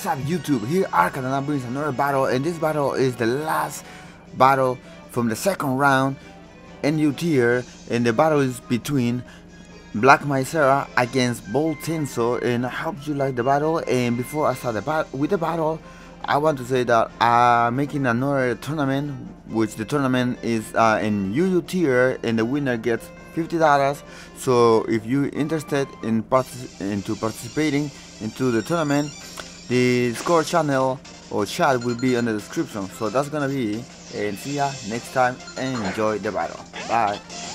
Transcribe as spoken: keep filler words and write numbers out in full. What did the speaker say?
What's up YouTube, here Arcana brings another battle, and this battle is the last battle from the second round N U tier, and the battle is between Black MikeCera against Voltenso, and I hope you like the battle. And before I start the bat with the battle, I want to say that I'm making another tournament, which the tournament is uh, in U U tier, and the winner gets fifty dollars. So if you're interested in partic into participating into the tournament, the score channel or chat will be in the description. So that's gonna be, and see ya next time and enjoy the battle. Bye.